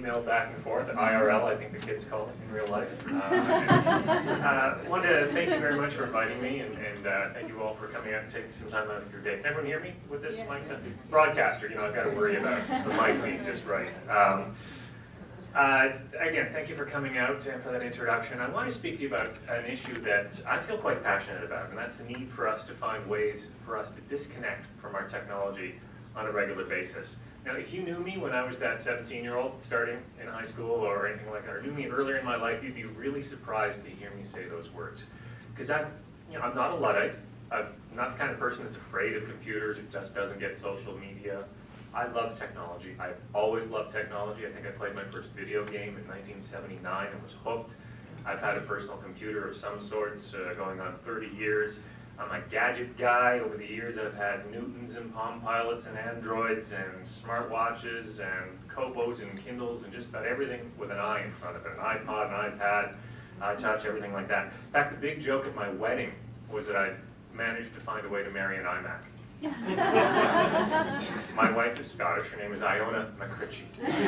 emailed back and forth, IRL, I think the kids call it in real life. Wanted to thank you very much for inviting me, and thank you all for coming out and taking some time out of your day. Can everyone hear me with this mic set? Broadcaster, you know, I've got to worry about the mic being just right. Again, thank you for coming out and for that introduction. I want to speak to you about an issue that I feel quite passionate about, and that's the need for us to find ways for us to disconnect from our technology on a regular basis. Now, if you knew me when I was that 17-year-old starting in high school or anything like that, or knew me earlier in my life, you'd be really surprised to hear me say those words. Because I'm not a Luddite. I'm not the kind of person that's afraid of computers or just doesn't get social media. I love technology. I've always loved technology. I think I played my first video game in 1979 and was hooked. I've had a personal computer of some sort going on 30 years. I'm a gadget guy. Over the years, I've had Newtons and Palm Pilots and Androids and smartwatches and Kobos and Kindles and just about everything with an I in front of it. An iPod, an iPad, iTouch, everything like that. In fact, the big joke at my wedding was that I managed to find a way to marry an iMac. My wife is Scottish. Her name is Iona McCritchie.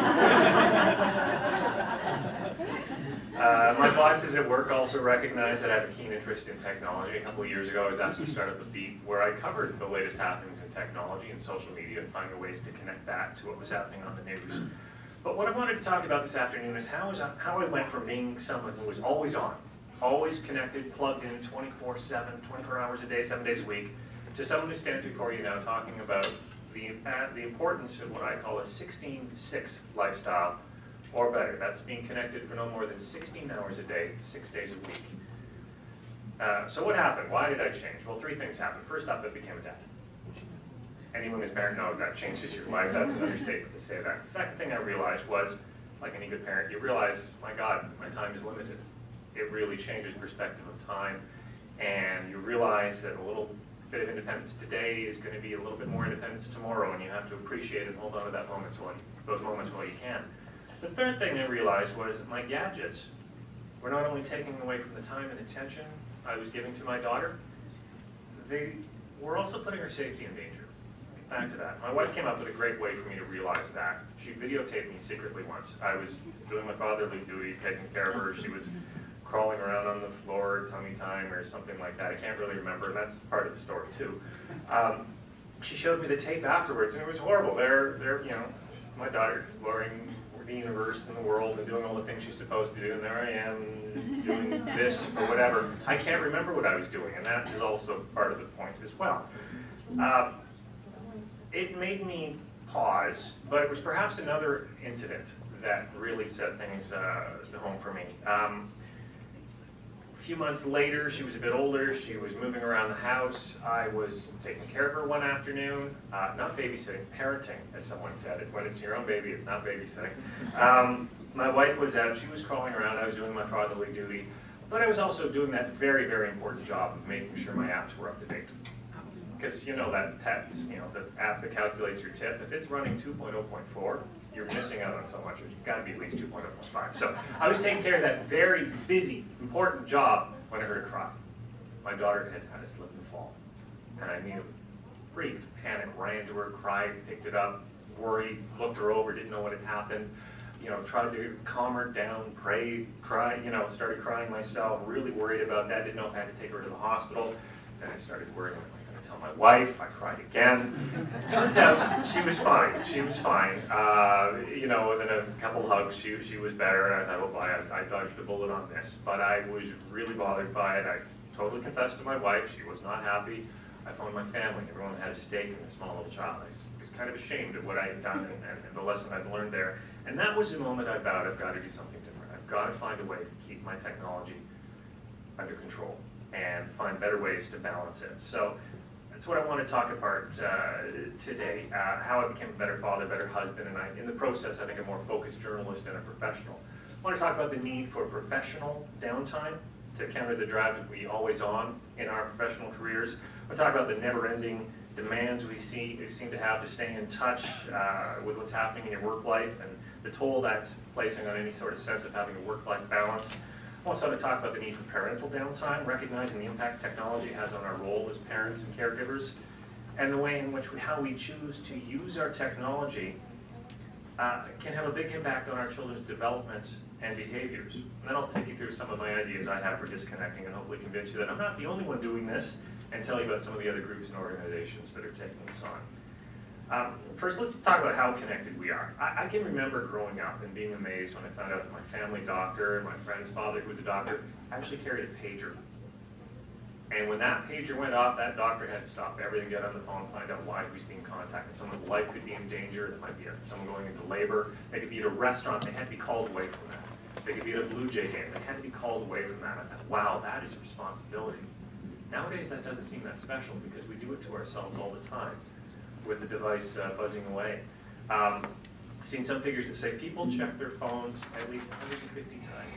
My bosses at work also recognize that I have a keen interest in technology. A couple of years ago, I was asked to start up a beat where I covered the latest happenings in technology and social media and finding ways to connect that to what was happening on the news. But what I wanted to talk about this afternoon is how I went from being someone who was always on, always connected, plugged in 24/7, 24 hours a day, 7 days a week, to someone who stands before you now talking about the importance of what I call a 16-6 lifestyle, or better. That's being connected for no more than 16 hours a day, 6 days a week. So what happened? Why did I change? Well, three things happened. First up, I became a dad. Anyone who's a parent knows that changes your life. That's an understatement to say that. The second thing I realized was, like any good parent, you realize, my God, my time is limited. It really changes perspective of time, and you realize that a little bit of independence today is going to be a little bit more independence tomorrow, and you have to appreciate and hold on to that those moments while you can. The third thing I realized was that my gadgets were not only taking away from the time and attention I was giving to my daughter, they were also putting her safety in danger. I'll get back to that. My wife came up with a great way for me to realize that. She videotaped me secretly once. I was doing my fatherly duty, taking care of her. She was crawling around on the floor, tummy time, or something like that. I can't really remember, and that's part of the story too. She showed me the tape afterwards, and it was horrible. My daughter exploring the universe and the world and doing all the things she's supposed to do, and there I am doing this or whatever. I can't remember what I was doing, and that is also part of the point as well. It made me pause, but it was perhaps another incident that really set things home for me. A few months later, she was a bit older, she was moving around the house. I was taking care of her one afternoon, not babysitting, parenting, as someone said. When it's your own baby, it's not babysitting. My wife was out, she was crawling around, I was doing my fatherly duty, but I was also doing that very, very important job of making sure my apps were up to date. Because the app that calculates your tip, if it's running 2.0.4, you're missing out on so much. You've got to be at least 2.0.5. So I was taking care of that very busy, important job when I heard a cry. My daughter had had a slip and fall. And I immediately freaked, panicked, ran to her, cried, picked it up, worried, looked her over, didn't know what had happened. Tried to calm her down, prayed, cried, started crying myself, really worried about that, didn't know if I had to take her to the hospital. Then I started worrying, tell my wife. I cried again. Turns out she was fine. She was fine. Within a couple hugs, she was better. And I thought, well, I dodged a bullet on this. But I was really bothered by it. I totally confessed to my wife. She was not happy. I phoned my family. Everyone had a stake in the small little child. I was kind of ashamed of what I had done and the lesson I'd learned there. And that was the moment I vowed I've got to do something different. I've got to find a way to keep my technology under control and find better ways to balance it. So that's what I want to talk about today, how I became a better father, better husband, and in the process, I think a more focused journalist and a professional. I want to talk about the need for professional downtime to counter the drive to be always on in our professional careers. I want to talk about the never-ending demands we seem to have to stay in touch with what's happening in your work life and the toll that's placing on any sort of sense of having a work-life balance. Also to talk about the need for parental downtime, recognizing the impact technology has on our role as parents and caregivers, and the way in which how we choose to use our technology can have a big impact on our children's development and behaviors. And then I'll take you through some of my ideas I have for disconnecting and hopefully convince you that I'm not the only one doing this, and tell you about some of the other groups and organizations that are taking this on. First, let's talk about how connected we are. I can remember growing up and being amazed when I found out that my family doctor, my friend's father, who was a doctor, actually carried a pager. And when that pager went off, that doctor had to stop everything, get on the phone, find out why he was being contacted. Someone's life could be in danger. There might be someone going into labor. They could be at a restaurant. They had to be called away from that. They could be at a Blue Jay game. They had to be called away from that. I thought, wow, that is responsibility. Nowadays, that doesn't seem that special because we do it to ourselves all the time with the device buzzing away. I've seen some figures that say people check their phones at least 150 times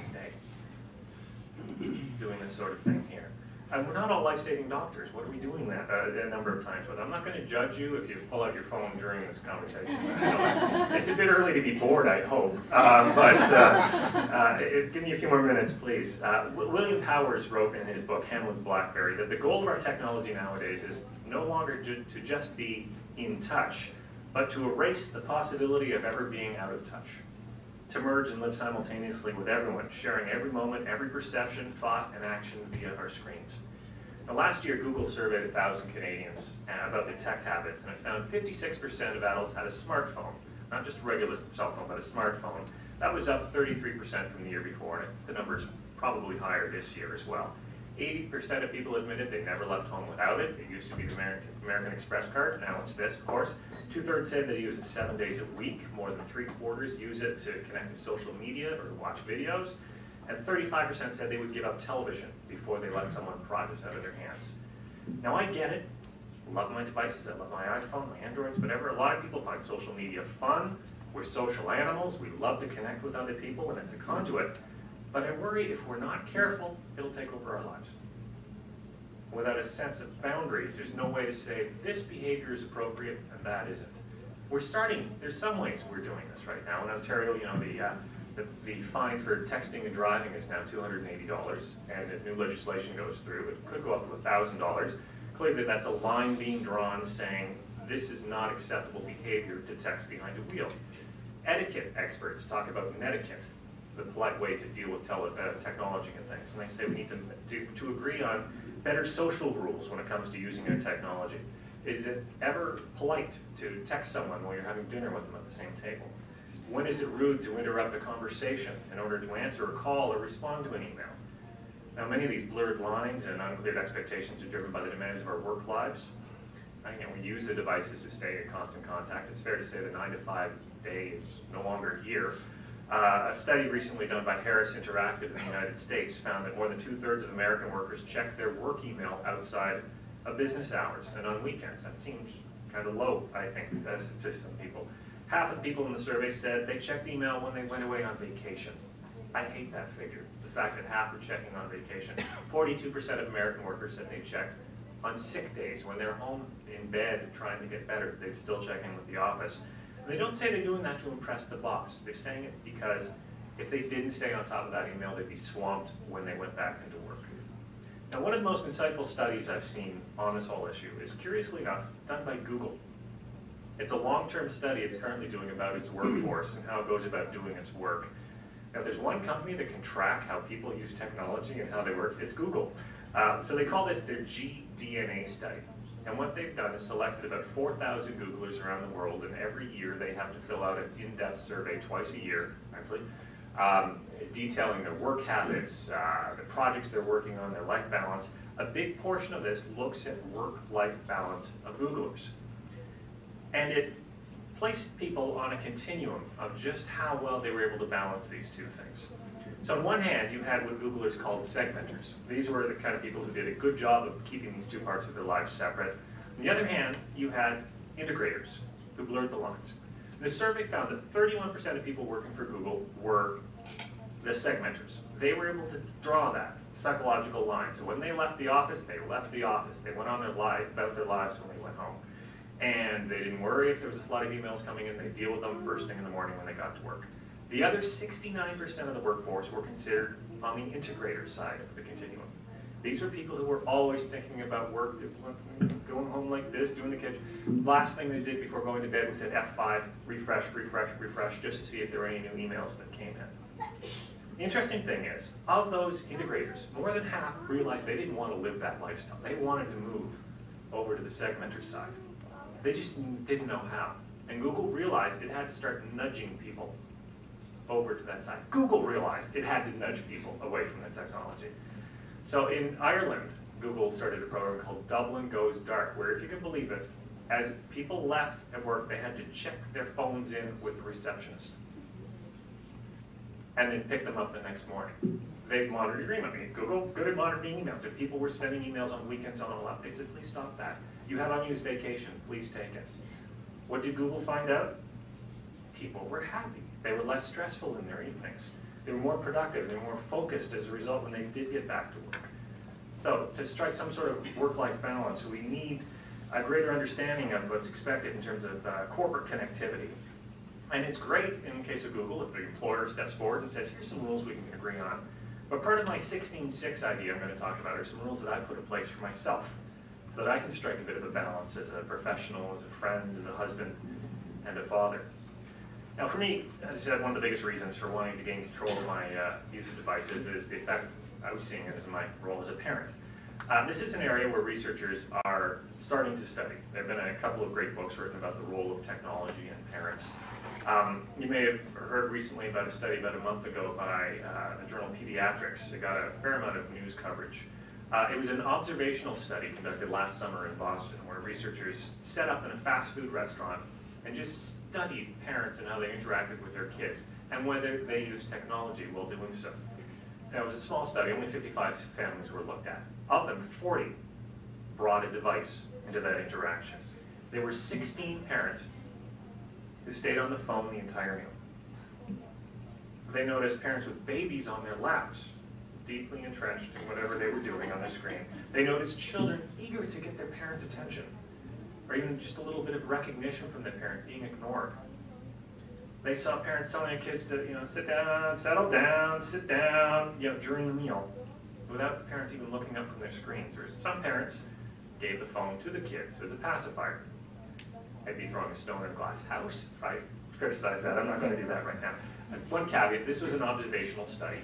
a day doing this sort of thing here. We're not all life-saving doctors. What are we doing that a number of times with? I'm not going to judge you if you pull out your phone during this conversation. It's a bit early to be bored, I hope. Give me a few more minutes, please. William Powers wrote in his book, Hamlin's Blackberry, that the goal of our technology nowadays is no longer to just be in touch, but to erase the possibility of ever being out of touch. To merge and live simultaneously with everyone, sharing every moment, every perception, thought, and action via our screens. Now, last year, Google surveyed 1,000 Canadians about their tech habits, and it found 56% of adults had a smartphone, not just a regular cell phone, but a smartphone. That was up 33% from the year before, and the number is probably higher this year as well. 80% of people admitted they never left home without it. It used to be the American Express card. Now it's this, of course. 2/3 said they use it 7 days a week. More than 3/4 use it to connect to social media or to watch videos. And 35% said they would give up television before they let someone pry this out of their hands. Now I get it. I love my devices. I love my iPhone, my Androids, whatever. A lot of people find social media fun. We're social animals. We love to connect with other people, and it's a conduit. But I worry if we're not careful, it'll take over our lives. Without a sense of boundaries, there's no way to say this behavior is appropriate and that isn't. We're starting, there's some ways we're doing this right now. In Ontario, you know, the fine for texting and driving is now $280, and if new legislation goes through, it could go up to $1,000. Clearly that's a line being drawn saying this is not acceptable behavior to text behind a wheel. Etiquette experts talk about netiquette, the polite way to deal with technology and things. And they say we need to agree on better social rules when it comes to using our technology. Is it ever polite to text someone while you're having dinner with them at the same table? When is it rude to interrupt a conversation in order to answer a call or respond to an email? Now, many of these blurred lines and unclear expectations are driven by the demands of our work lives. We use the devices to stay in constant contact. It's fair to say the 9-to-5 day is no longer here. A study recently done by Harris Interactive in the United States found that more than 2/3 of American workers check their work email outside of business hours and on weekends. That seems kind of low, I think, to some people. Half of the people in the survey said they checked email when they went away on vacation. I hate that figure, the fact that half were checking on vacation. 42% of American workers said they checked on sick days when they're home in bed trying to get better. They'd still check in with the office. They don't say they're doing that to impress the boss. They're saying it because if they didn't stay on top of that email, they'd be swamped when they went back into work. Now, one of the most insightful studies I've seen on this whole issue is, curiously enough, done by Google. It's a long-term study it's currently doing about its workforce and how it goes about doing its work. Now, if there's one company that can track how people use technology and how they work, it's Google. So they call this their GDNA study. And what they've done is selected about 4,000 Googlers around the world, and every year they have to fill out an in-depth survey twice a year, actually, detailing their work habits, the projects they're working on, their life balance. A big portion of this looks at work-life balance of Googlers. And it placed people on a continuum of just how well they were able to balance these two things. So on one hand, you had what Googlers called segmenters. These were the kind of people who did a good job of keeping these two parts of their lives separate. On the other hand, you had integrators who blurred the lines. And the survey found that 31% of people working for Google were the segmenters. They were able to draw that psychological line. So when they left the office, they left the office. They went on about their lives when they went home. And they didn't worry if there was a flood of emails coming in. They'd deal with them first thing in the morning when they got to work. The other 69% of the workforce were considered on the integrator side of the continuum. These are people who were always thinking about work, going home like this, doing the kitchen. Last thing they did before going to bed was hit F5, refresh, refresh, refresh, just to see if there were any new emails that came in. The interesting thing is, of those integrators, more than half realized they didn't want to live that lifestyle. They wanted to move over to the segmenter side. They just didn't know how. And Google realized it had to start nudging people over to that side. Google realized it had to nudge people away from the technology. So in Ireland, Google started a program called Dublin Goes Dark, where, if you can believe it, as people left at work, they had to check their phones in with the receptionist and then pick them up the next morning. They monitored your email. Google good at monitoring emails. If people were sending emails on weekends on all that, they said, please stop that. You have unused vacation, please take it. What did Google find out? People were happy. They were less stressful in their evenings. They were more productive. They were more focused as a result when they did get back to work. So to strike some sort of work-life balance, we need a greater understanding of what's expected in terms of corporate connectivity. And it's great in the case of Google if the employer steps forward and says, here's some rules we can agree on. But part of my 16:6 idea I'm going to talk about are some rules that I put in place for myself so that I can strike a bit of a balance as a professional, as a friend, as a husband, and a father. Now for me, as I said, one of the biggest reasons for wanting to gain control of my use of devices is the effect I was seeing as my role as a parent. This is an area where researchers are starting to study. There have been a couple of great books written about the role of technology in parents. You may have heard recently about a study about a month ago by the journal Pediatrics. It got a fair amount of news coverage. It was an observational study conducted last summer in Boston where researchers set up in a fast food restaurant and just studied parents and how they interacted with their kids and whether they used technology while doing so. Now, it was a small study, only 55 families were looked at. Of them, 40 brought a device into that interaction. There were 16 parents who stayed on the phone the entire meal. They noticed parents with babies on their laps, deeply entrenched in whatever they were doing on the screen. They noticed children eager to get their parents' attention, or even just a little bit of recognition from the parent being ignored. They saw parents telling their kids to, sit down, settle down, sit down, during the meal, without the parents even looking up from their screens. Or some parents gave the phone to the kids as a pacifier. I'd be throwing a stone at a glass house if I criticize that. I'm not going to do that right now. One caveat, this was an observational study.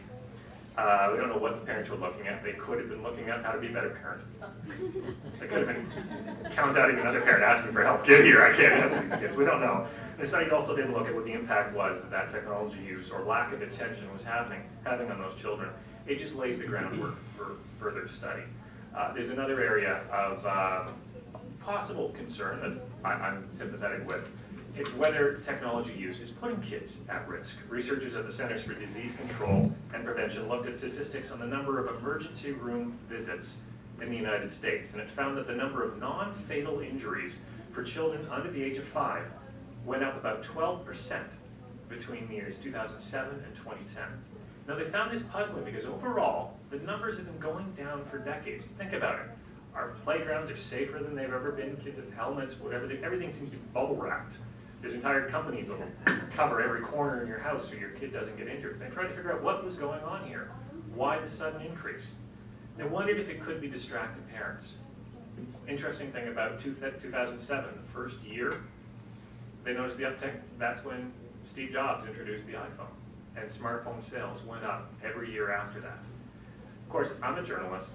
We don't know what the parents were looking at. They could have been looking at how to be a better parent. They could have been contacting another parent asking for help. Get here, I can't handle these kids. We don't know. The study also didn't look at what the impact was that technology use or lack of attention was having on those children. It just lays the groundwork for further study. There's another area of possible concern that I'm sympathetic with. It's whether technology use is putting kids at risk. Researchers at the Centers for Disease Control and Prevention looked at statistics on the number of emergency room visits in the United States, and it found that the number of non-fatal injuries for children under the age of 5 went up about 12% between the years 2007 and 2010. Now, they found this puzzling because overall, the numbers have been going down for decades. Think about it. Our playgrounds are safer than they've ever been. Kids have helmets, whatever. Everything seems to be bubble wrapped. There's entire companies that will cover every corner in your house so your kid doesn't get injured. They tried to figure out what was going on here. Why the sudden increase? They wondered if it could be distracted parents. Interesting thing about 2007, the first year, they noticed the uptick. That's when Steve Jobs introduced the iPhone, and smartphone sales went up every year after that. Of course, I'm a journalist.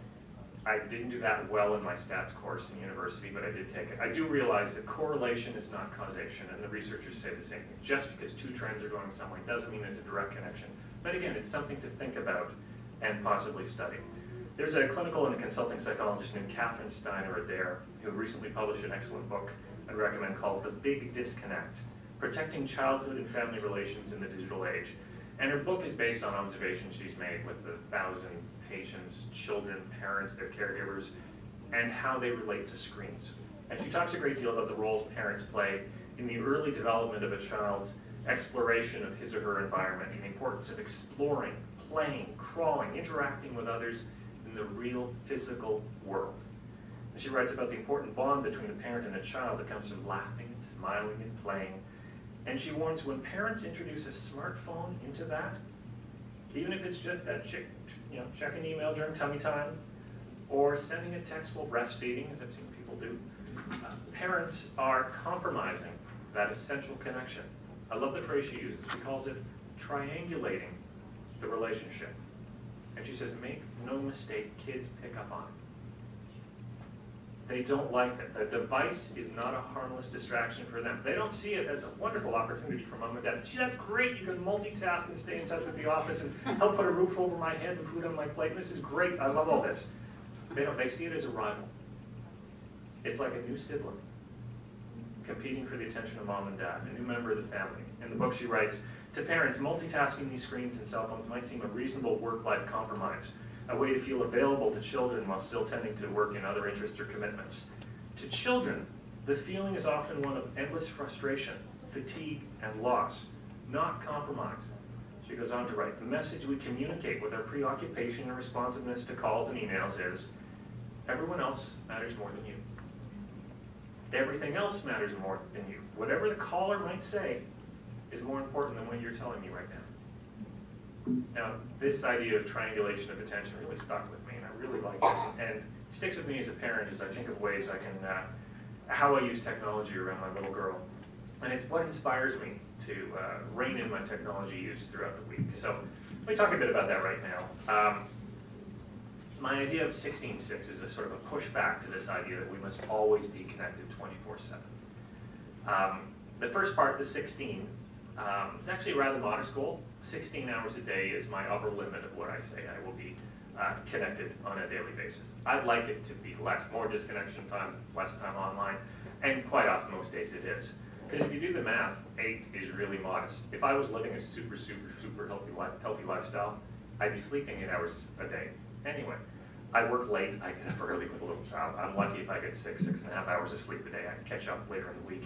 I didn't do that well in my stats course in university, but I did take it. I do realize that correlation is not causation, and the researchers say the same thing. Just because two trends are going some way doesn't mean there's a direct connection. But again, it's something to think about and possibly study. There's a clinical and consulting psychologist named Catherine Steiner-Adair who recently published an excellent book I'd recommend called The Big Disconnect, Protecting Childhood and Family Relations in the Digital Age. And her book is based on observations she's made with 1,000 patients, children, parents, their caregivers, and how they relate to screens. And she talks a great deal about the role parents play in the early development of a child's exploration of his or her environment and the importance of exploring, playing, crawling, interacting with others in the real physical world. And she writes about the important bond between a parent and a child that comes from laughing and smiling and playing. And she warns when parents introduce a smartphone into that, even if it's just that check an email during tummy time, or sending a text while breastfeeding, as I've seen people do. Parents are compromising that essential connection. I love the phrase she uses. She calls it triangulating the relationship. And she says, make no mistake, kids pick up on it. They don't like it. The device is not a harmless distraction for them. They don't see it as a wonderful opportunity for mom and dad. Gee, that's great. You can multitask and stay in touch with the office and help put a roof over my head and food on my plate. This is great. I love all this. They don't. They see it as a rival. It's like a new sibling competing for the attention of mom and dad, a new member of the family. In the book she writes, to parents, multitasking these screens and cell phones might seem a reasonable work-life compromise, a way to feel available to children while still tending to work in other interests or commitments. To children, the feeling is often one of endless frustration, fatigue, and loss, not compromise. She goes on to write, the message we communicate with our preoccupation and responsiveness to calls and emails is, everyone else matters more than you. Everything else matters more than you. Whatever the caller might say is more important than what you're telling me right now. Now, this idea of triangulation of attention really stuck with me, and I really like it. And it sticks with me as a parent as I think of ways I can, how I use technology around my little girl. And it's what inspires me to rein in my technology use throughout the week. So let me talk a bit about that right now. My idea of 16:6 is a sort of a pushback to this idea that we must always be connected 24/7. The first part, the 16, is actually a rather modest goal. 16 hours a day is my upper limit of what I say I will be connected on a daily basis. I'd like it to be less, more disconnection time, less time online, and quite often most days it is. Because if you do the math, 8 is really modest. If I was living a super healthy lifestyle, I'd be sleeping 8 hours a day. Anyway, I work late, I get up early with a little child. I'm lucky if I get 6.5 hours of sleep a day. I can catch up later in the week.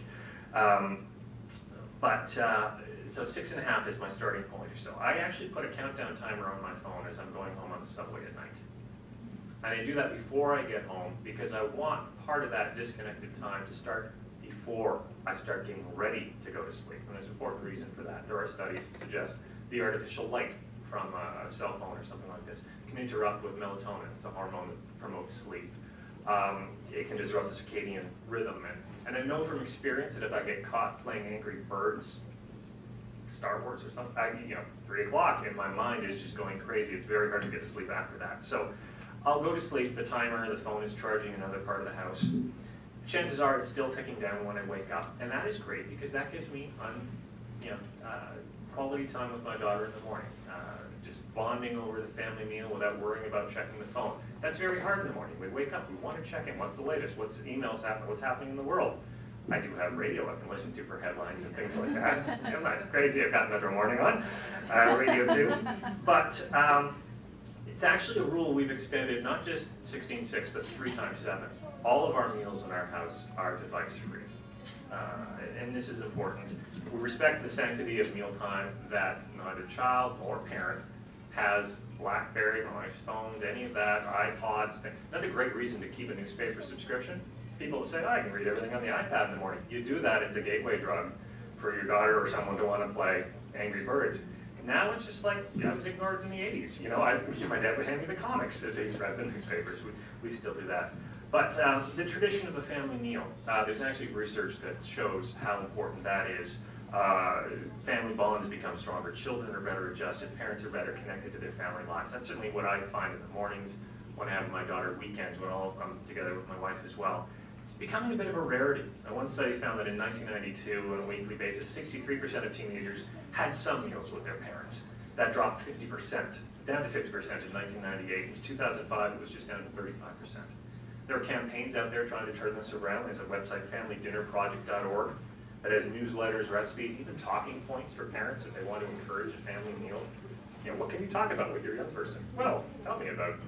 So 6.5 is my starting point or so. I actually put a countdown timer on my phone as I'm going home on the subway at night. And I do that before I get home because I want part of that disconnected time to start before I start getting ready to go to sleep. And there's an important reason for that. There are studies that suggest the artificial light from a cell phone or something like this can interrupt with melatonin. It's a hormone that promotes sleep. It can disrupt the circadian rhythm. And I know from experience that if I get caught playing Angry Birds, Star Wars or something, 3 o'clock and my mind is just going crazy. It's very hard to get to sleep after that. So I'll go to sleep, the timer, the phone is charging another part of the house. Chances are it's still ticking down when I wake up, and that is great because that gives me quality time with my daughter in the morning. Just bonding over the family meal without worrying about checking the phone. That's very hard in the morning. We wake up, we want to check in. What's the latest? What's emails happening? What's happening in the world? I do have radio I can listen to for headlines and things like that. I'm not crazy. I've got Metro Morning on, radio too. But it's actually a rule we've extended, not just 16:6, but 3 times 7. All of our meals in our house are device-free. And this is important. We respect the sanctity of mealtime that neither child nor parent has BlackBerry, my phones, any of that, iPods. Another great reason to keep a newspaper subscription. People say, I can read everything on the iPad in the morning. You do that, it's a gateway drug for your daughter or someone to want to play Angry Birds. Now it's just like, I was ignored in the 80s. My dad would hand me the comics as he's read the newspapers. We still do that. But the tradition of a family meal, there's actually research that shows how important that is. Family bonds become stronger, children are better adjusted, parents are better connected to their family lives. That's certainly what I find in the mornings when I have my daughter, weekends when I'll come together with my wife as well. It's becoming a bit of a rarity. One study found that in 1992, on a weekly basis, 63% of teenagers had some meals with their parents. That dropped 50%, down to 50% in 1998. In 2005, it was just down to 35%. There are campaigns out there trying to turn this around. There's a website, familydinnerproject.org, that has newsletters, recipes, even talking points for parents if they want to encourage a family meal. What can you talk about with your young person? Well, tell me about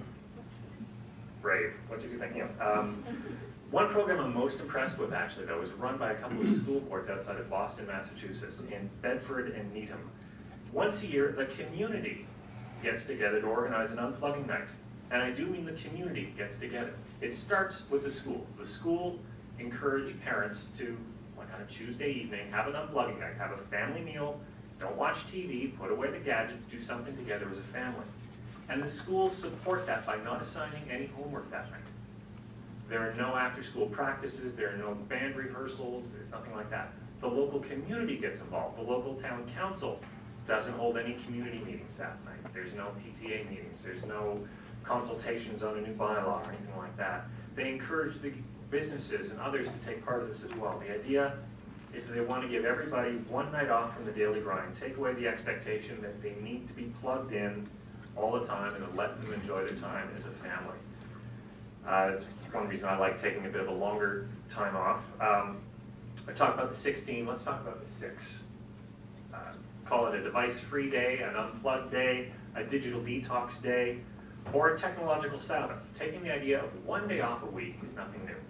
Brave. What did you think? One program I'm most impressed with, actually, though, is run by a couple of school boards outside of Boston, Massachusetts, in Bedford and Needham. Once a year, the community gets together to organize an unplugging night. And I do mean the community gets together. It starts with the schools. The school encourage parents to, like on a Tuesday evening, have an unplugging night, have a family meal, don't watch TV, put away the gadgets, do something together as a family. And the schools support that by not assigning any homework that night. There are no after-school practices, there are no band rehearsals, there's nothing like that. The local community gets involved. The local town council doesn't hold any community meetings that night. There's no PTA meetings, there's no consultations on a new bylaw or anything like that. They encourage the businesses and others to take part of this as well. The idea is that they want to give everybody one night off from the daily grind, take away the expectation that they need to be plugged in all the time and let them enjoy their time as a family. That's one reason I like taking a bit of a longer time off. I talked about the 16, let's talk about the 6. Call it a device-free day, an unplugged day, a digital detox day, or a technological Sabbath. Taking the idea of one day off a week is nothing new.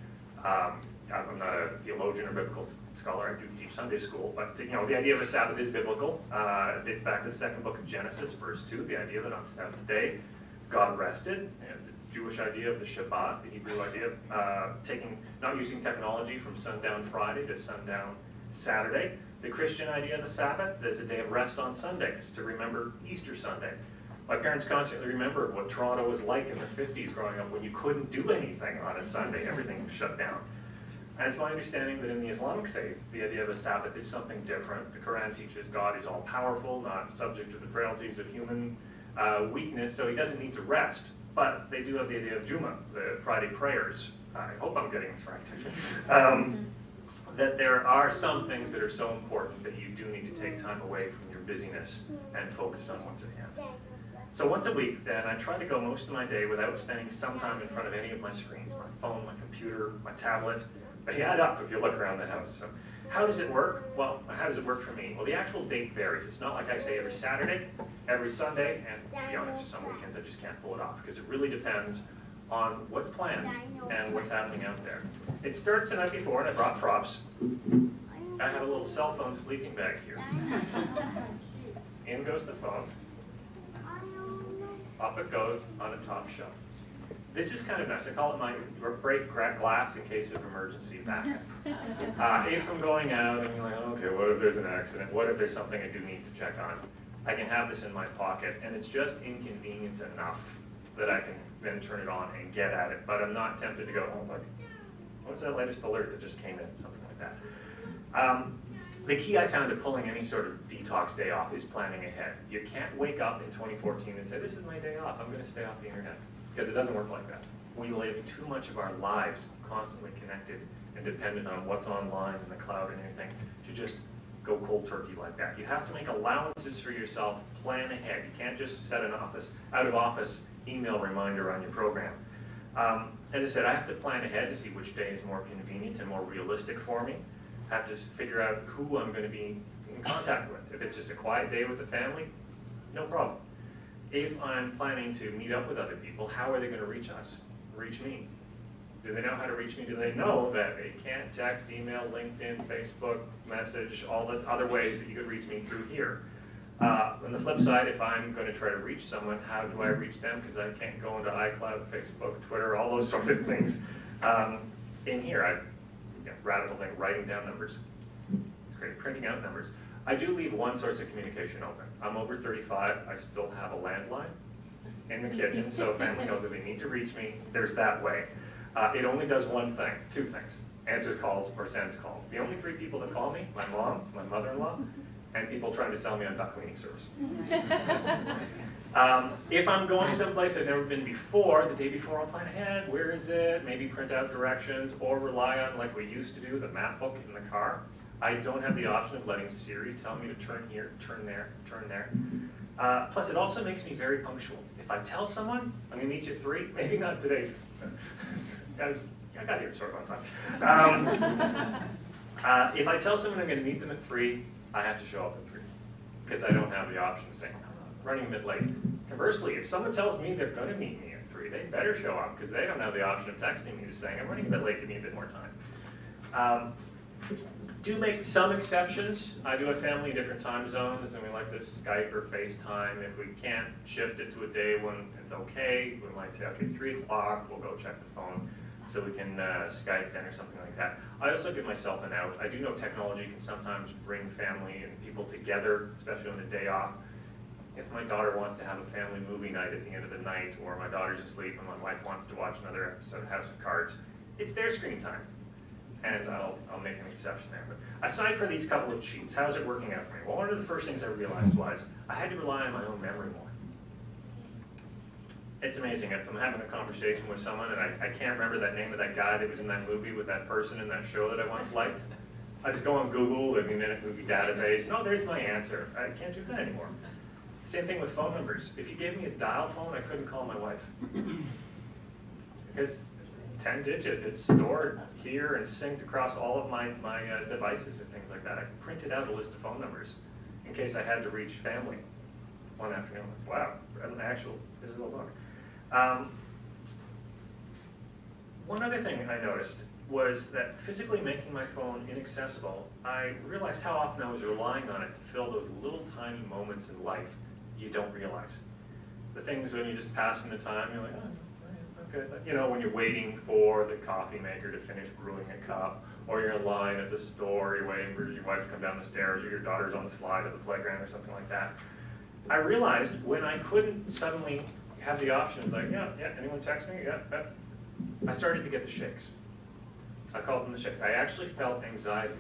I'm not a theologian or biblical scholar, I do teach Sunday school, but the idea of a Sabbath is biblical. It dates back to the 2nd book of Genesis, verse 2, the idea that on Sabbath day, God rested, and the Jewish idea of the Shabbat, the Hebrew idea of not using technology from sundown Friday to sundown Saturday. The Christian idea of the Sabbath, there's a day of rest on Sundays to remember Easter Sunday. My parents constantly remember what Toronto was like in the 50s growing up when you couldn't do anything on a Sunday, everything was shut down. And it's my understanding that in the Islamic faith, the idea of a Sabbath is something different. The Quran teaches God is all-powerful, not subject to the frailties of human weakness, so he doesn't need to rest. But they do have the idea of Jummah, the Friday prayers. I hope I'm getting this right. That there are some things that are so important that you do need to take time away from your busyness and focus on what's at hand. So once a week, then, I try to go most of my day without spending some time in front of any of my screens, my phone, my computer, my tablet. They add up if you look around the house. So how does it work? Well, how does it work for me? Well, the actual date varies. It's not like I say every Saturday, every Sunday, and to be honest, some weekends I just can't pull it off because it really depends on what's planned and what's happening out there. It starts the night before, and I brought props. I have a little cell phone sleeping bag here. In goes the phone. Up it goes on a top shelf. This is kind of nice. I call it my break glass in case of emergency backup. If I'm going out and you're like, okay, what if there's an accident? What if there's something I do need to check on? I can have this in my pocket, and it's just inconvenient enough that I can then turn it on and get at it. But I'm not tempted to go, oh, look, what's that latest alert that just came in? Something like that. The key I found to pulling any sort of detox day off is planning ahead. You can't wake up in 2014 and say, this is my day off, I'm going to stay off the internet. Because it doesn't work like that. We live too much of our lives constantly connected and dependent on what's online in the cloud and anything to just go cold turkey like that. You have to make allowances for yourself, plan ahead. You can't just set an out of office email reminder on your program. As I said, I have to plan ahead to see which day is more convenient and more realistic for me. I have to figure out who I'm going to be in contact with. If it's just a quiet day with the family, no problem. If I'm planning to meet up with other people, how are they going to reach us, reach me? Do they know how to reach me? Do they know that they can't text, email, LinkedIn, Facebook, message, all the other ways that you could reach me through here? On the flip side, if I'm going to try to reach someone, how do I reach them? Because I can't go into iCloud, Facebook, Twitter, all those sort of things. In here, radical thing, writing down numbers. It's great, printing out numbers. I do leave one source of communication open. I'm over 35, I still have a landline in the kitchen, so family knows if they need to reach me, there's that way. It only does one thing, two things, answers calls or sends calls. The only three people that call me, my mom, my mother-in-law, and people trying to sell me on duck cleaning service. If I'm going someplace I've never been before, the day before I'll plan ahead, where is it, maybe print out directions, or rely on, like we used to do, the map book in the car. I don't have the option of letting Siri tell me to turn here, turn there, turn there. Plus, it also makes me very punctual. If I tell someone, I'm going to meet you at 3, maybe not today. I got here sort of on time. If I tell someone I'm going to meet them at 3, I have to show up at 3. Because I don't have the option of saying, I'm running a bit late. Conversely, if someone tells me they're going to meet me at 3, they better show up because they don't have the option of texting me just saying, I'm running a bit late, give me a bit more time. Do make some exceptions. I do have family in different time zones, and we like to Skype or FaceTime. If we can't shift it to a day when it's okay, we might say, okay, 3 o'clock, we'll go check the phone, so we can Skype then or something like that. I also give myself an out. I do know technology can sometimes bring family and people together, especially on a day off. if my daughter wants to have a family movie night at the end of the night, or my daughter's asleep and my wife wants to watch another episode of House of Cards, it's their screen time. And I'll make an exception there. But aside from these couple of cheats, how's it working out for me? Well, one of the first things I realized was I had to rely on my own memory more. It's amazing. If I'm having a conversation with someone and I can't remember that name of that guy that was in that movie with that person in that show that I once liked, I just go on Google, the Minute Movie Database. No, there's my answer. I can't do that anymore. Same thing with phone numbers. If you gave me a dial phone, I couldn't call my wife. Because 10 digits, it's stored here and synced across all of my devices and things like that. I printed out a list of phone numbers in case I had to reach family one afternoon. Wow, an actual physical book. One other thing I noticed was that physically making my phone inaccessible, I realized how often I was relying on it to fill those little tiny moments in life you don't realize. The things when you're just passing the time, you're like, oh, okay. You know, when you're waiting for the coffee maker to finish brewing a cup, or you're in line at the store, you're waiting for your wife to come down the stairs, or your daughter's on the slide at the playground or something like that. I realized when I couldn't suddenly have the option of like, yeah, anyone text me? Yeah. I started to get the shakes. I called them the shakes. I actually felt anxiety.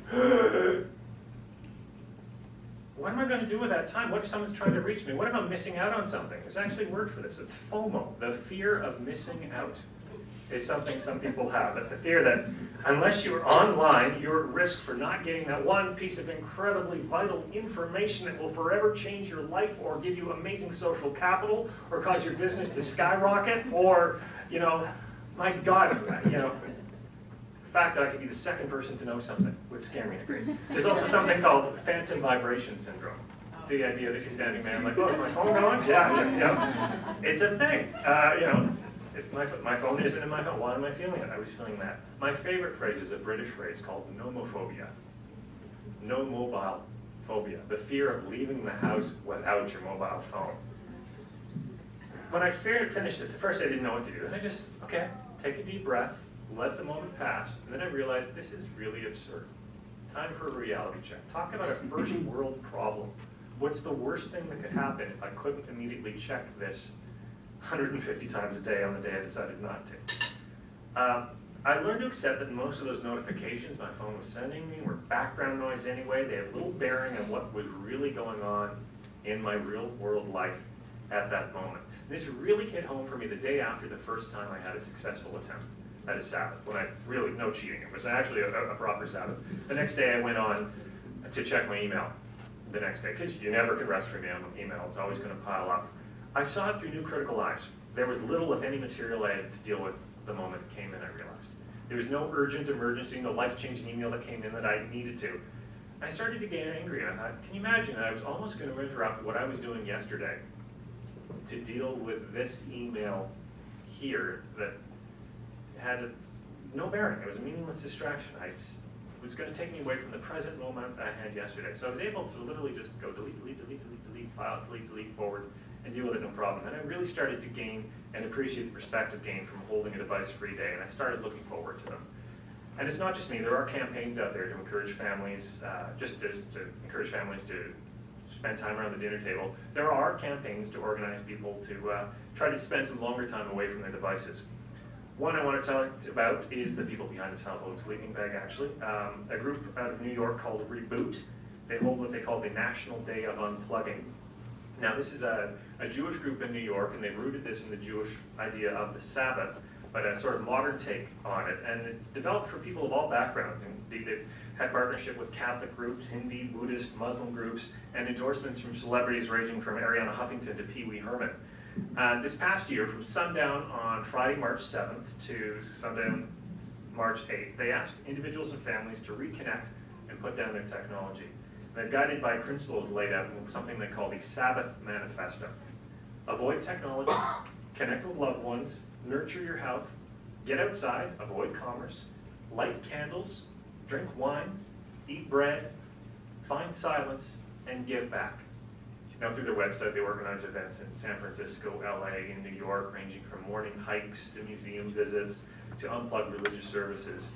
What am I going to do with that time? What if someone's trying to reach me? What if I'm missing out on something? There's actually a word for this. It's FOMO. The fear of missing out is something some people have. But the fear that unless you're online, you're at risk for not getting that one piece of incredibly vital information that will forever change your life or give you amazing social capital or cause your business to skyrocket or, you know, my God, you know, the fact that I could be the second person to know something would scare me a degree. There's also something called phantom vibration syndrome. The idea that you're standing there and like, oh, is my phone going? Yeah. It's a thing. You know, my phone isn't in my phone. Why am I feeling it? I was feeling that. My favorite phrase is a British phrase called nomophobia. No mobile phobia. The fear of leaving the house without your mobile phone. When I finished this, at first I didn't know what to do. And I just, okay, take a deep breath, let the moment pass, and then I realized this is really absurd. Time for a reality check. Talk about a first world problem. What's the worst thing that could happen if I couldn't immediately check this 150 times a day on the day I decided not to? I learned to accept that most of those notifications my phone was sending me were background noise anyway. They had little bearing on what was really going on in my real world life at that moment. This really hit home for me the day after the first time I had a successful attempt at a Sabbath, when I really, no cheating, it was actually a proper Sabbath. The next day I went on to check my email the next day, because you never can rest from email, it's always going to pile up. I saw it through new critical eyes. There was little, if any, material I had to deal with the moment it came in, I realized. There was no urgent emergency, no life-changing email that came in that I needed to. I started to get angry, and I thought, can you imagine, I was almost going to interrupt what I was doing yesterday to deal with this email here that had no bearing. It was a meaningless distraction. It was going to take me away from the present moment I had yesterday. So I was able to literally just go delete, file, delete, forward, and deal with it no problem. And I really started to gain and appreciate the perspective gained from holding a device-free day, and I started looking forward to them. And it's not just me. There are campaigns out there to encourage families, to encourage families to spend time around the dinner table. There are campaigns to organize people to try to spend some longer time away from their devices. One I want to talk about is the people behind the South Oak Sleeping Bag, actually. A group out of New York called Reboot. They hold what they call the National Day of Unplugging. Now, this is a Jewish group in New York, and they've rooted this in the Jewish idea of the Sabbath, but a sort of modern take on it. And it's developed for people of all backgrounds. Indeed, they've had partnership with Catholic groups, Hindi, Buddhist, Muslim groups, and endorsements from celebrities ranging from Ariana Huffington to Pee Wee Herman. This past year, from sundown on Friday, March 7th to sundown March 8th, they asked individuals and families to reconnect and put down their technology. They're guided by principles laid out in something they call the Sabbath Manifesto. Avoid technology, connect with loved ones, nurture your health, get outside, avoid commerce, light candles, drink wine, eat bread, find silence, and give back. Now, through their website, they organize events in San Francisco, LA, and New York, ranging from morning hikes to museum visits to unplugged religious services.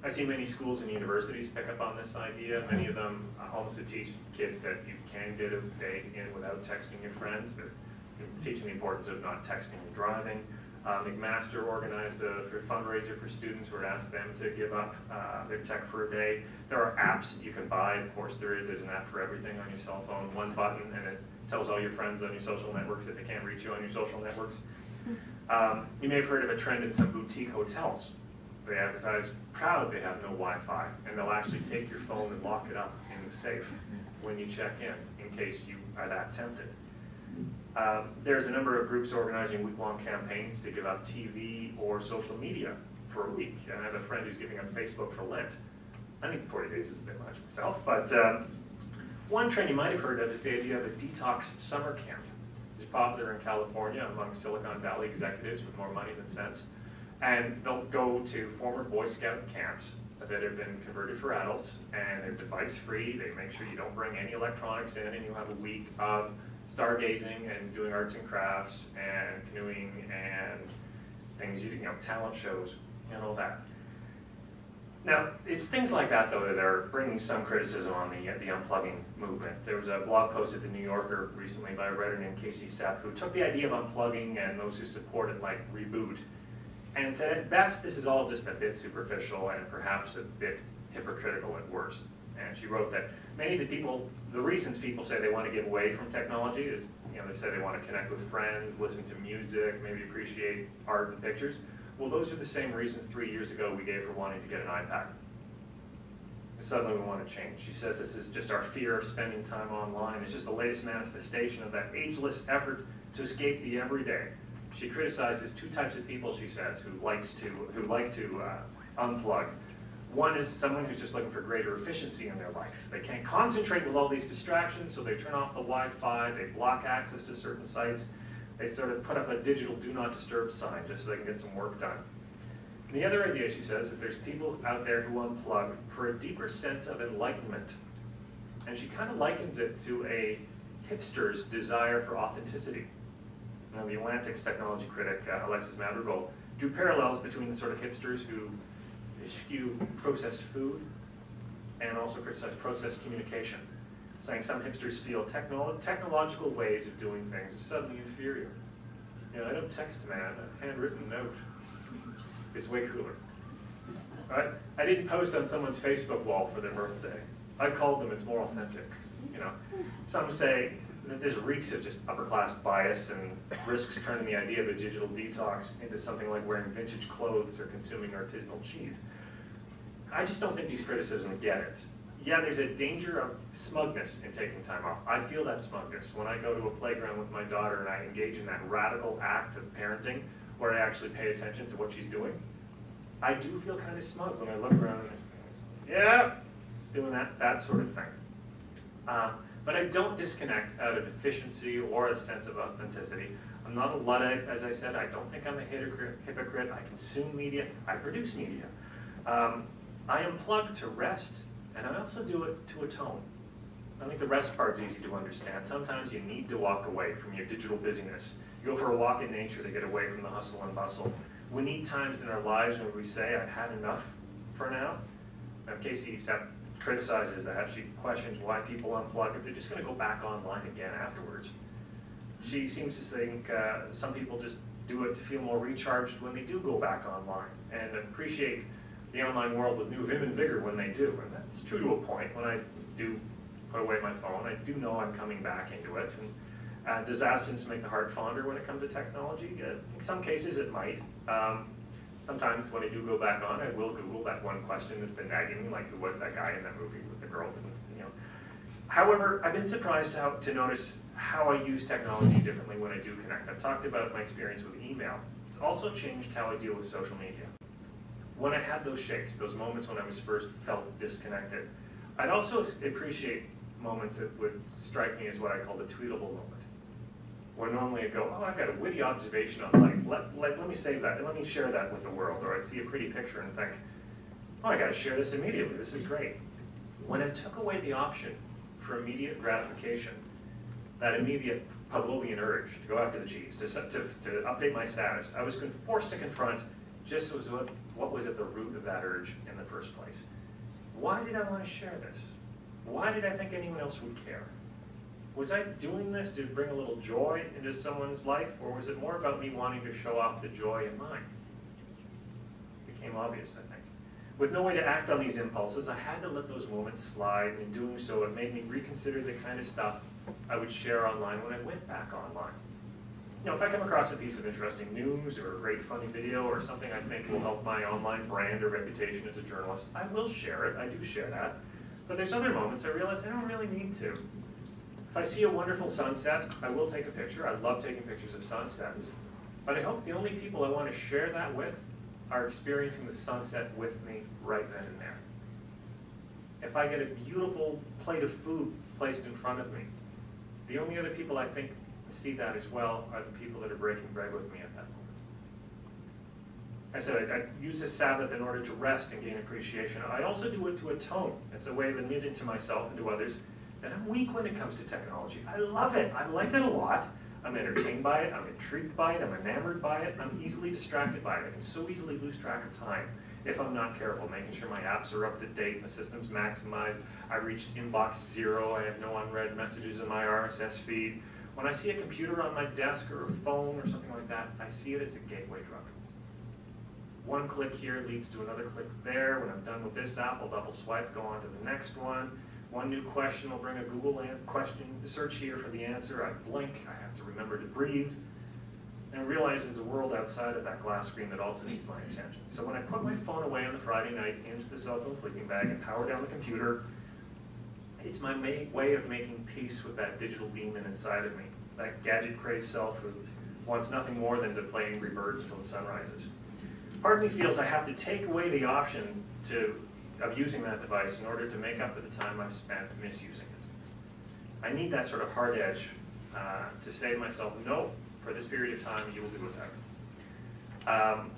I see many schools and universities pick up on this idea. Many of them also teach kids that you can get a day in without texting your friends. They're teaching the importance of not texting and driving. McMaster organized a fundraiser for students where it asked them to give up their tech for a day. There are apps that you can buy. Of course, there's an app for everything on your cell phone. One button, and it tells all your friends on your social networks that they can't reach you on your social networks. You may have heard of a trend in some boutique hotels. They advertise proud they have no Wi-Fi, and they'll actually take your phone and lock it up in the safe when you check in case you are that tempted. There's a number of groups organizing week-long campaigns to give up TV or social media for a week. And I have a friend who's giving up Facebook for Lent. I think 40 days is a bit much myself, but one trend you might have heard of is the idea of a detox summer camp. It's popular in California among Silicon Valley executives with more money than sense. And they'll go to former Boy Scout camps that have been converted for adults, and they're device-free. They make sure you don't bring any electronics in, and you have a week of stargazing and doing arts and crafts and canoeing and things, talent shows and all that. Now, it's things like that, though, that are bringing some criticism on the unplugging movement. There was a blog post at the New Yorker recently by a writer named Casey Sepp who took the idea of unplugging and those who support it, like Reboot, and said at best this is all just a bit superficial and perhaps a bit hypocritical at worst. And she wrote that many of the reasons people say they want to get away from technology is, they say they want to connect with friends, listen to music, maybe appreciate art and pictures. Well, those are the same reasons 3 years ago we gave for wanting to get an iPad. And suddenly we want to change. She says this is just our fear of spending time online. It's just the latest manifestation of that ageless effort to escape the everyday. She criticizes two types of people, she says, who like to unplug. One is someone who's just looking for greater efficiency in their life. They can't concentrate with all these distractions, so they turn off the Wi-Fi, they block access to certain sites, they sort of put up a digital do not disturb sign just so they can get some work done. And the other idea, she says, that there's people out there who unplug for a deeper sense of enlightenment. And she kind of likens it to a hipster's desire for authenticity. The Atlantic's technology critic, Alexis Madrigal, drew parallels between the sort of hipsters who eschew processed food and also criticize processed communication, saying some hipsters feel technological ways of doing things are suddenly inferior. I don't text a man, a handwritten note is way cooler. Right? I didn't post on someone's Facebook wall for their birthday. I called them, it's more authentic. Some say that this reeks of just upper-class bias and risks turning the idea of a digital detox into something like wearing vintage clothes or consuming artisanal cheese. I just don't think these criticisms get it. Yeah, there's a danger of smugness in taking time off. I feel that smugness when I go to a playground with my daughter and I engage in that radical act of parenting where I actually pay attention to what she's doing. I do feel kind of smug when I look around and doing that sort of thing. But I don't disconnect out of efficiency or a sense of authenticity. I'm not a Luddite, as I said. I don't think I'm a hypocrite. I consume media. I produce media. I unplug to rest, and I also do it to atone. I think the rest part's easy to understand. Sometimes you need to walk away from your digital busyness. You go for a walk in nature to get away from the hustle and bustle. We need times in our lives when we say, I've had enough for now. Now, Casey Sepp criticizes that. She questions why people unplug if they're just going to go back online again afterwards. She seems to think some people just do it to feel more recharged when they do go back online and appreciate the online world with new vim and vigor when they do. And that's true to a point. When I do put away my phone, I do know I'm coming back into it. And does absence make the heart fonder when it comes to technology? In some cases it might. Sometimes when I do go back on, I will Google that one question that's been nagging me, like who was that guy in that movie with the girl? However, I've been surprised to notice how I use technology differently when I do connect. I've talked about my experience with email. It's also changed how I deal with social media. When I had those shakes, those moments when I was first felt disconnected, I'd also appreciate moments that would strike me as what I call the tweetable moment. Where normally I'd go, I've got a witty observation on let me save that, and let me share that with the world. Or I'd see a pretty picture and think, I got to share this immediately, this is great. When I took away the option for immediate gratification, that immediate Pavlovian urge to go after the cheese, to update my status, I was forced to confront just What was at the root of that urge in the first place? Why did I want to share this? Why did I think anyone else would care? Was I doing this to bring a little joy into someone's life, or was it more about me wanting to show off the joy in mine? It became obvious, I think. With no way to act on these impulses, I had to let those moments slide, and in doing so, it made me reconsider the kind of stuff I would share online when I went back online. You know, if I come across a piece of interesting news or a great funny video or something I think will help my online brand or reputation as a journalist, I will share it. I do share that. But there's other moments I realize I don't really need to. If I see a wonderful sunset, I will take a picture. I love taking pictures of sunsets. But I hope the only people I want to share that with are experiencing the sunset with me right then and there. If I get a beautiful plate of food placed in front of me, the only other people I think see that as well are the people that are breaking bread with me at that moment. I said I use this Sabbath in order to rest and gain appreciation. I also do it to atone. It's a way of admitting to myself and to others that I'm weak when it comes to technology. I love it. I like it a lot. I'm entertained by it. I'm intrigued by it. I'm enamored by it. I'm easily distracted by it. I can so easily lose track of time if I'm not careful, making sure my apps are up to date, the system's maximized. I reached inbox 0. I have no unread messages in my RSS feed. When I see a computer on my desk or a phone or something like that, I see it as a gateway drug. One click here leads to another click there. When I'm done with this app, I'll double swipe, go on to the next one. One new question will bring a Google question search here for the answer. I blink, I have to remember to breathe, and realize there's a world outside of that glass screen that also needs my attention. So when I put my phone away on the Friday night into the cell phone sleeping bag and power down the computer, it's my way of making peace with that digital demon inside of me, that gadget-crazed self who wants nothing more than to play Angry Birds until the sun rises. Part of me feels I have to take away the option of using that device in order to make up for the time I've spent misusing it. I need that sort of hard edge to say to myself, no, for this period of time, you will do without it.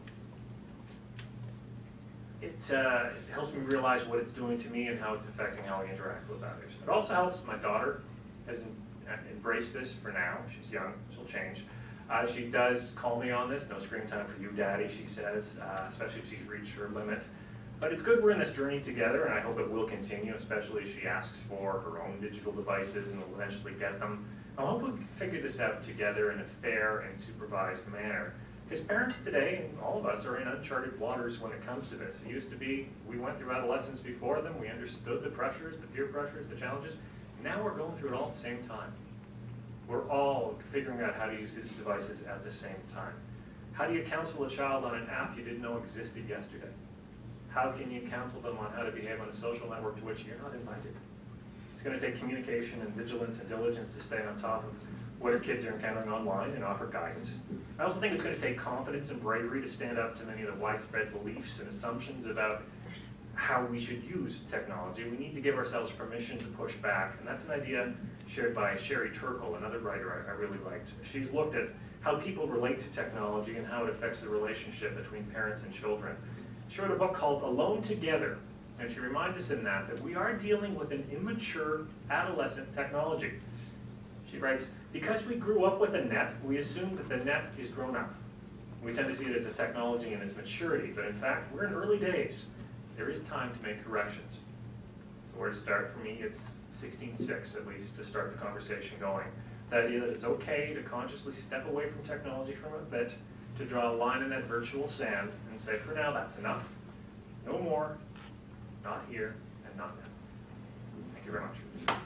It helps me realize what it's doing to me and how it's affecting how I interact with others. It also helps my daughter has embraced this for now. She's young, she'll change. She does call me on this. No screen time for you, Daddy, she says, especially if she's reached her limit. But it's good we're in this journey together, and I hope it will continue, especially as she asks for her own digital devices and will eventually get them. I hope we can figure this out together in a fair and supervised manner. Because parents today, and all of us, are in uncharted waters when it comes to this. It used to be, we went through adolescence before them, we understood the pressures, the peer pressures, the challenges. Now we're going through it all at the same time. We're all figuring out how to use these devices at the same time. How do you counsel a child on an app you didn't know existed yesterday? How can you counsel them on how to behave on a social network to which you're not invited? It's going to take communication and vigilance and diligence to stay on top of what our kids are encountering online and offer guidance. I also think it's going to take confidence and bravery to stand up to many of the widespread beliefs and assumptions about how we should use technology. We need to give ourselves permission to push back, and that's an idea shared by Sherry Turkle, another writer I really liked. She's looked at how people relate to technology and how it affects the relationship between parents and children. She wrote a book called Alone Together, and she reminds us in that we are dealing with an immature adolescent technology. She writes, because we grew up with the net, we assume that the net is grown up. We tend to see it as a technology in its maturity, but in fact, we're in early days. There is time to make corrections. So where to start for me, it's 16.6 at least to start the conversation going. The idea that it's okay to consciously step away from technology for a bit, to draw a line in that virtual sand and say, for now, that's enough. No more, not here, and not now. Thank you very much.